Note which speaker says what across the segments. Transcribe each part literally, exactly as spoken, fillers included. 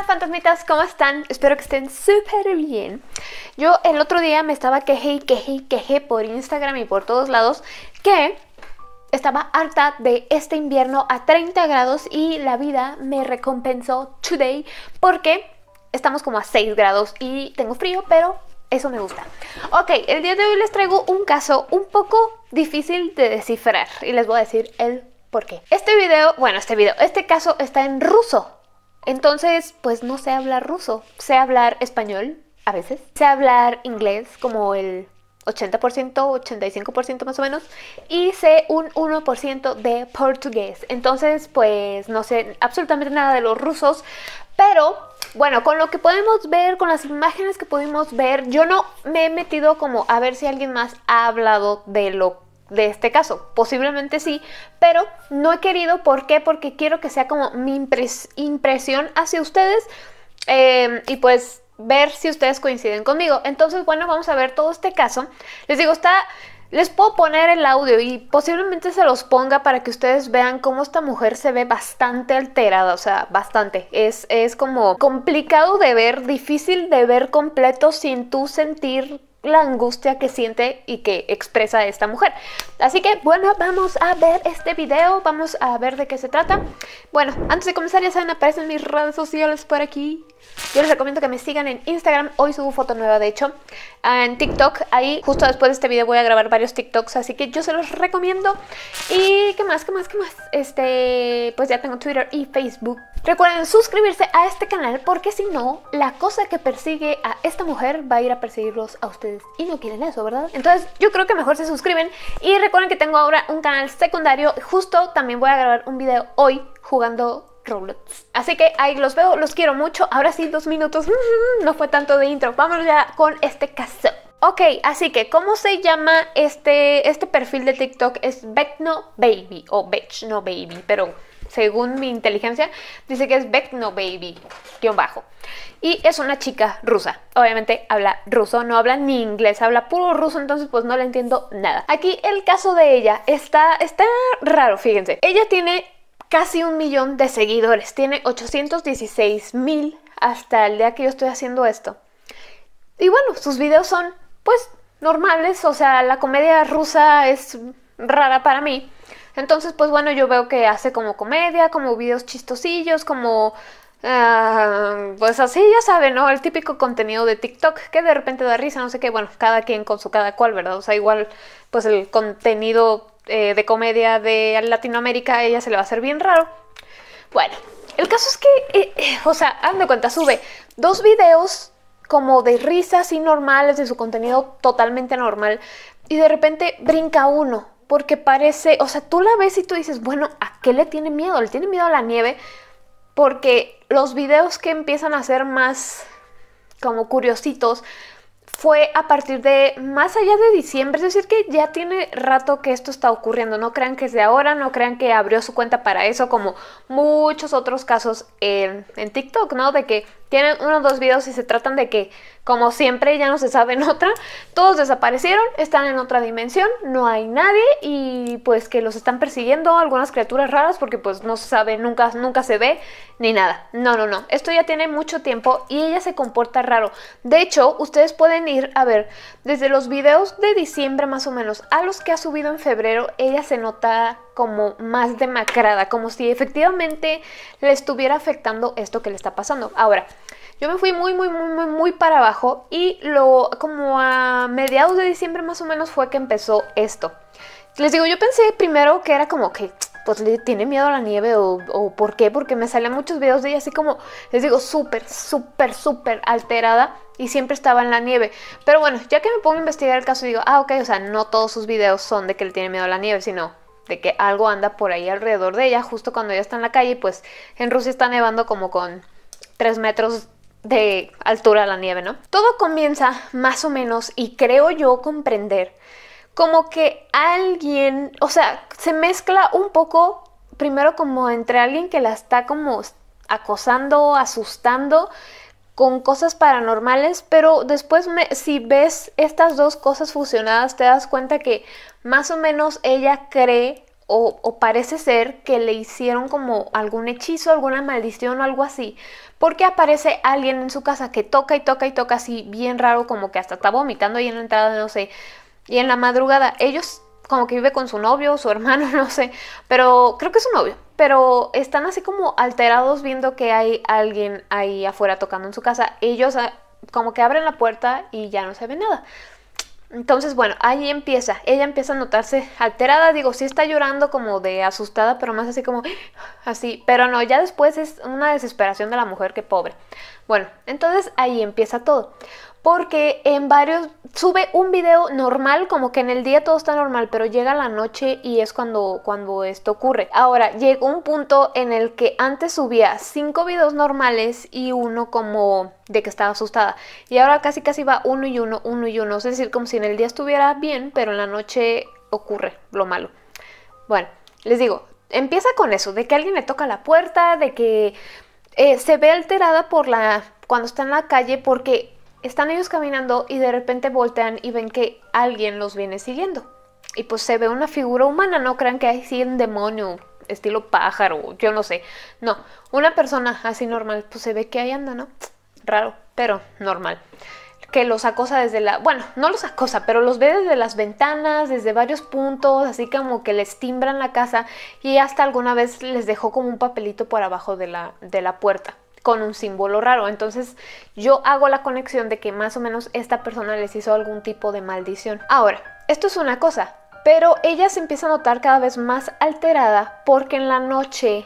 Speaker 1: fantasmitas, ¿cómo están? Espero que estén súper bien. Yo el otro día me estaba quejé y quejé y quejé por Instagram y por todos lados que estaba harta de este invierno a treinta grados y la vida me recompensó today porque estamos como a seis grados y tengo frío, pero eso me gusta. Ok, el día de hoy les traigo un caso un poco difícil de descifrar y les voy a decir el por qué. Este video, bueno, este video, este caso está en ruso. Entonces, pues no sé hablar ruso. Sé hablar español, a veces. Sé hablar inglés, como el ochenta por ciento, ochenta y cinco por ciento más o menos. Y sé un uno por ciento de portugués. Entonces, pues no sé absolutamente nada de los rusos. Pero, bueno, con lo que podemos ver, con las imágenes que pudimos ver, yo no me he metido como a ver si alguien más ha hablado de lo de este caso. Posiblemente sí, pero no he querido. ¿Por qué? Porque quiero que sea como mi impres impresión hacia ustedes eh, y pues ver si ustedes coinciden conmigo. Entonces, bueno, vamos a ver todo este caso. Les digo, está... Les puedo poner el audio y posiblemente se los ponga para que ustedes vean cómo esta mujer se ve bastante alterada, o sea, bastante. Es, es como complicado de ver, difícil de ver completo sin tú sentir la angustia que siente y que expresa esta mujer. Así que, bueno, vamos a ver este video, vamos a ver de qué se trata. Bueno, antes de comenzar, ya saben, aparecen mis redes sociales por aquí. Yo les recomiendo que me sigan en Instagram. Hoy subo foto nueva, de hecho, en TikTok. Ahí, justo después de este video, voy a grabar varios TikToks, así que yo se los recomiendo. Y, ¿qué más? ¿Qué más? ¿Qué más? Este, pues ya tengo Twitter y Facebook. Recuerden suscribirse a este canal, porque si no, la cosa que persigue a esta mujer va a ir a perseguirlos a ustedes. Y no quieren eso, ¿verdad? Entonces, yo creo que mejor se suscriben. Y recuerden que tengo ahora un canal secundario. Justo también voy a grabar un video hoy jugando Roblox. Así que ahí los veo, los quiero mucho. Ahora sí, dos minutos. No fue tanto de intro. Vámonos ya con este caso. Ok, así que, ¿cómo se llama este, este perfil de TikTok? Es Bekno Baby o Bekno Baby, pero según mi inteligencia dice que es Bekno Baby, guión bajo. Y es una chica rusa. Obviamente habla ruso, no habla ni inglés, habla puro ruso, entonces pues no le entiendo nada. Aquí el caso de ella está, está raro, fíjense. Ella tiene casi un millón de seguidores, tiene ochocientos dieciséis mil hasta el día que yo estoy haciendo esto. Y bueno, sus videos son pues normales, o sea, la comedia rusa es rara para mí. Entonces pues bueno, yo veo que hace como comedia, como videos chistosillos, como... Uh, pues así, ya saben, ¿no? El típico contenido de TikTok que de repente da risa, no sé qué. Bueno, cada quien con su cada cual, ¿verdad? O sea, igual pues el contenido eh, de comedia de Latinoamérica a ella se le va a hacer bien raro. Bueno, el caso es que, eh, eh, o sea, hazme cuenta, sube dos videos como de risas y normales, de su contenido totalmente normal, y de repente brinca uno, porque parece, o sea, tú la ves y tú dices, bueno, ¿a qué le tiene miedo? ¿Le tiene miedo a la nieve? Porque los videos que empiezan a ser más como curiositos fue a partir de más allá de diciembre, es decir que ya tiene rato que esto está ocurriendo. No crean que es de ahora, no crean que abrió su cuenta para eso, como muchos otros casos en, en TikTok, ¿no? De que tienen uno o dos videos y se tratan de que, como siempre, ya no se sabe en otra. Todos desaparecieron, están en otra dimensión, no hay nadie y pues que los están persiguiendo algunas criaturas raras porque pues no se sabe, nunca, nunca se ve ni nada. No, no, no. Esto ya tiene mucho tiempo y ella se comporta raro. De hecho, ustedes pueden ir a ver desde los videos de diciembre más o menos a los que ha subido en febrero, ella se nota como más demacrada, como si efectivamente le estuviera afectando esto que le está pasando. Ahora, yo me fui muy, muy, muy, muy, muy para abajo y lo, como a mediados de diciembre más o menos fue que empezó esto. Les digo, yo pensé primero que era como que pues le tiene miedo a la nieve o, o ¿por qué? Porque me salían muchos videos de ella así como, les digo, súper, súper, súper alterada y siempre estaba en la nieve. Pero bueno, ya que me pongo a investigar el caso digo, ah, ok, o sea, no todos sus videos son de que le tiene miedo a la nieve, sino de que algo anda por ahí alrededor de ella justo cuando ella está en la calle. Pues en Rusia está nevando como con tres metros de altura la nieve, ¿no? Todo comienza más o menos, y creo yo comprender, como que alguien, o sea, se mezcla un poco primero como entre alguien que la está como acosando, asustando con cosas paranormales, pero después me, si ves estas dos cosas fusionadas te das cuenta que más o menos ella cree o, o parece ser que le hicieron como algún hechizo, alguna maldición o algo así, porque aparece alguien en su casa que toca y toca y toca así bien raro, como que hasta está vomitando ahí en la entrada, no sé, y en la madrugada ellos como que vive con su novio, su hermano, no sé, pero creo que es su novio, pero están así como alterados viendo que hay alguien ahí afuera tocando en su casa. Ellos como que abren la puerta y ya no se ve nada. Entonces, bueno, ahí empieza, ella empieza a notarse alterada, digo, sí está llorando como de asustada, pero más así como, así, pero no, ya después es una desesperación de la mujer, que pobre. Bueno, entonces ahí empieza todo, porque en varios, sube un video normal, como que en el día todo está normal, pero llega la noche y es cuando, cuando esto ocurre. Ahora, llegó un punto en el que antes subía cinco videos normales y uno como de que estaba asustada, y ahora casi casi va uno y uno, uno y uno, es decir, como si en el día estuviera bien, pero en la noche ocurre lo malo. Bueno, les digo, empieza con eso, de que alguien le toca la puerta, de que eh, se ve alterada por la, cuando está en la calle, porque están ellos caminando y de repente voltean y ven que alguien los viene siguiendo. Y pues se ve una figura humana, no crean que hay sí un demonio, estilo pájaro, yo no sé. No, una persona así normal, pues se ve que ahí anda, ¿no? Raro, pero normal. Que los acosa desde la... Bueno, no los acosa, pero los ve desde las ventanas, desde varios puntos, así como que les timbran la casa, y hasta alguna vez les dejó como un papelito por abajo de la, de la puerta con un símbolo raro. Entonces yo hago la conexión de que más o menos esta persona les hizo algún tipo de maldición. Ahora, esto es una cosa, pero ella se empieza a notar cada vez más alterada porque en la noche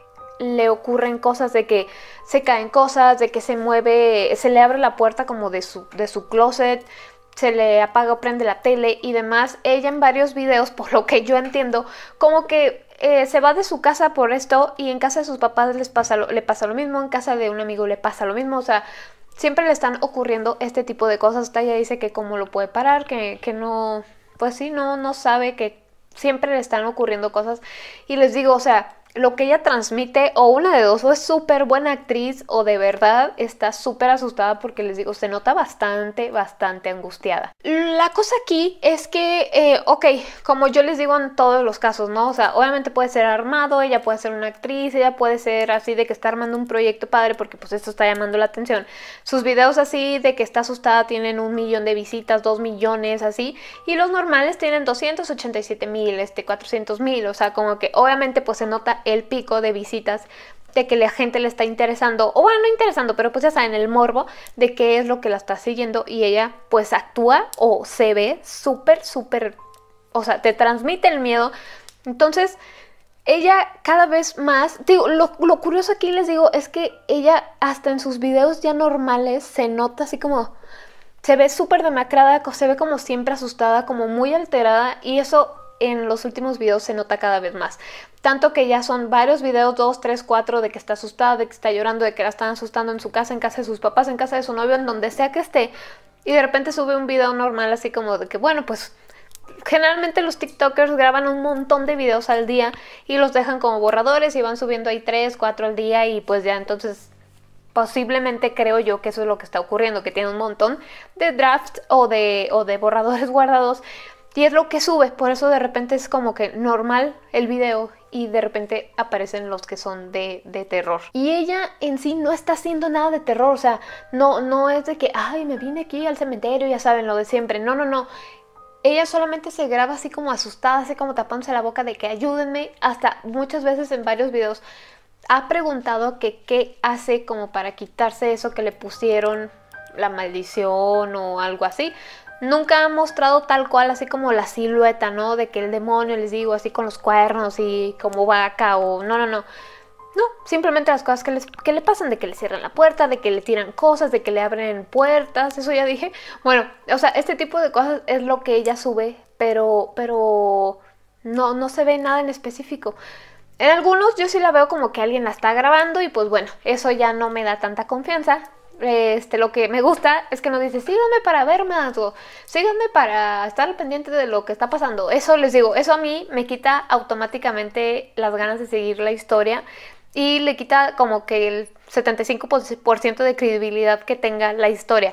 Speaker 1: le ocurren cosas, de que se caen cosas, de que se mueve, se le abre la puerta como de su, de su closet, se le apaga o prende la tele y demás. Ella en varios videos, por lo que yo entiendo, como que eh, se va de su casa por esto, y en casa de sus papás les pasa lo, le pasa lo mismo, en casa de un amigo le pasa lo mismo, o sea, siempre le están ocurriendo este tipo de cosas. Hasta ella dice que cómo lo puede parar, que, que no, pues sí, no, no sabe, que siempre le están ocurriendo cosas. Y les digo, o sea, lo que ella transmite, o una de dos, o es súper buena actriz o de verdad está súper asustada, porque les digo, se nota bastante, bastante angustiada. La cosa aquí es que, eh, ok, como yo les digo en todos los casos, ¿no? O sea, obviamente puede ser armado, ella puede ser una actriz, ella puede ser así de que está armando un proyecto padre porque pues esto está llamando la atención. Sus videos así de que está asustada tienen un millón de visitas, dos millones, así, y los normales tienen doscientos ochenta y siete mil, este, cuatrocientos mil, o sea, como que obviamente pues se nota el pico de visitas, de que la gente le está interesando, o bueno, no interesando, pero pues ya saben, el morbo de qué es lo que la está siguiendo, y ella pues actúa o se ve súper, súper, o sea, te transmite el miedo. Entonces ella cada vez más, digo, lo, lo curioso aquí les digo es que ella hasta en sus videos ya normales se nota así como, se ve súper demacrada, se ve como siempre asustada, como muy alterada, y eso en los últimos videos se nota cada vez más. Tanto que ya son varios videos, dos, tres, cuatro, de que está asustada, de que está llorando, de que la están asustando en su casa, en casa de sus papás, en casa de su novio, en donde sea que esté. Y de repente sube un video normal así como de que, bueno, pues generalmente los TikTokers graban un montón de videos al día y los dejan como borradores y van subiendo ahí tres, cuatro al día, y pues ya entonces posiblemente creo yo que eso es lo que está ocurriendo, que tiene un montón de drafts o de, o de borradores guardados. Y es lo que sube, por eso de repente es como que normal el video y de repente aparecen los que son de, de terror. Y ella en sí no está haciendo nada de terror, o sea, no, no es de que, ay, me vine aquí al cementerio, ya saben, lo de siempre. No, no, no. Ella solamente se graba así como asustada, así como tapándose la boca de que ayúdenme. Hasta muchas veces en varios videos ha preguntado que qué hace como para quitarse eso que le pusieron, la maldición o algo así. Nunca ha mostrado tal cual así como la silueta, ¿no? De que el demonio, les digo, así con los cuernos y como vaca o... No, no, no. No, simplemente las cosas que, les, que le pasan, de que le cierran la puerta, de que le tiran cosas, de que le abren puertas, eso ya dije. Bueno, o sea, este tipo de cosas es lo que ella sube, pero, pero no, no se ve nada en específico. En algunos yo sí la veo como que alguien la está grabando y pues bueno, eso ya no me da tanta confianza. Este, lo que me gusta es que nos dice, síganme para ver más, o síganme para estar al pendiente de lo que está pasando. Eso les digo, eso a mí me quita automáticamente las ganas de seguir la historia y le quita como que el setenta y cinco por ciento de credibilidad que tenga la historia.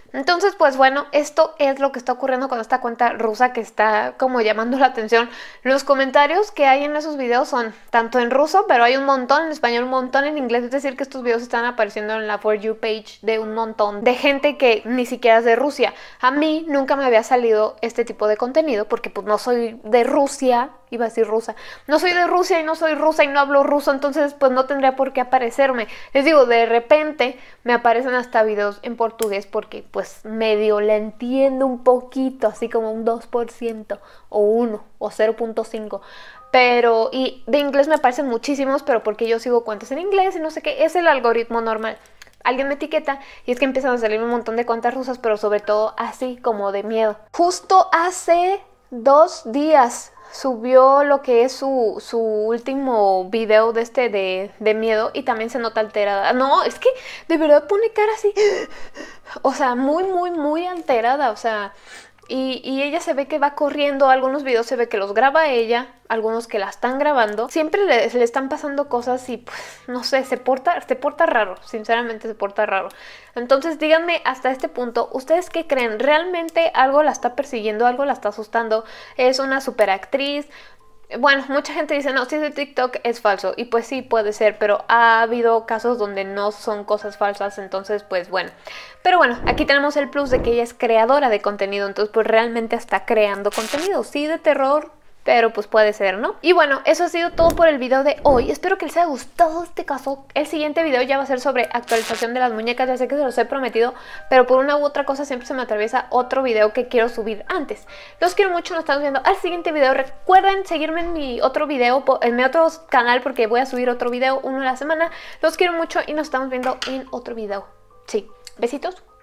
Speaker 1: Entonces, pues bueno, esto es lo que está ocurriendo con esta cuenta rusa que está como llamando la atención. Los comentarios que hay en esos videos son tanto en ruso, pero hay un montón en español, un montón en inglés. Es decir, que estos videos están apareciendo en la For You page de un montón de gente que ni siquiera es de Rusia. A mí nunca me había salido este tipo de contenido porque pues no soy de Rusia. Iba a decir rusa. No soy de Rusia y no soy rusa y no hablo ruso, entonces pues no tendría por qué aparecerme. Les digo, de repente me aparecen hasta videos en portugués porque pues medio le entiendo un poquito, así como un dos por ciento o uno o cero punto cinco. Pero, y de inglés me aparecen muchísimos, pero porque yo sigo cuentas en inglés y no sé qué, es el algoritmo normal. Alguien me etiqueta y es que empiezan a salir un montón de cuentas rusas, pero sobre todo así como de miedo. Justo hace dos días subió lo que es su, su último video de este de, de miedo y también se nota alterada. No, es que de verdad pone cara así, o sea, muy, muy, muy alterada, o sea, y, y ella se ve que va corriendo, algunos videos se ve que los graba ella, algunos que la están grabando, siempre le, le están pasando cosas y pues, no sé, se porta, se porta raro, sinceramente se porta raro. Entonces díganme hasta este punto, ¿ustedes qué creen? ¿Realmente algo la está persiguiendo, algo la está asustando? ¿Es una superactriz? Bueno, mucha gente dice, no, si es de TikTok es falso, y pues sí, puede ser, pero ha habido casos donde no son cosas falsas, entonces pues bueno. Pero bueno, aquí tenemos el plus de que ella es creadora de contenido, entonces pues realmente está creando contenido, sí de terror, pero pues puede ser, ¿no? Y bueno, eso ha sido todo por el video de hoy. Espero que les haya gustado este caso. El siguiente video ya va a ser sobre actualización de las muñecas. Ya sé que se los he prometido, pero por una u otra cosa siempre se me atraviesa otro video que quiero subir antes. Los quiero mucho, nos estamos viendo al siguiente video. Recuerden seguirme en mi otro video, en mi otro canal, porque voy a subir otro video, uno a la semana. Los quiero mucho y nos estamos viendo en otro video. Sí, besitos.